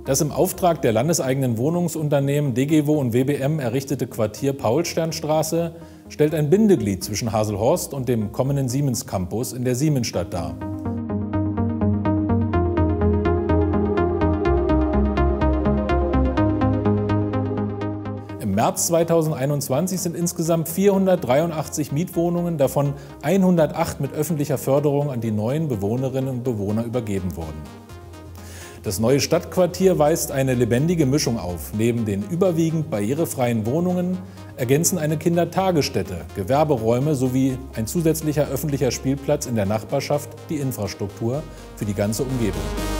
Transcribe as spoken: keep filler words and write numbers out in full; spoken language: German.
Das im Auftrag der landeseigenen Wohnungsunternehmen degewo und W B M errichtete Quartier Paulsternstraße stellt ein Bindeglied zwischen Haselhorst und dem kommenden Siemens Campus in der Siemensstadt dar. Im März zweitausendeinundzwanzig sind insgesamt vierhundertdreiundachtzig Mietwohnungen, davon hundertacht mit öffentlicher Förderung, an die neuen Bewohnerinnen und Bewohner übergeben worden. Das neue Stadtquartier weist eine lebendige Mischung auf. Neben den überwiegend barrierefreien Wohnungen ergänzen eine Kindertagesstätte, Gewerberäume sowie ein zusätzlicher öffentlicher Spielplatz in der Nachbarschaft die Infrastruktur für die ganze Umgebung.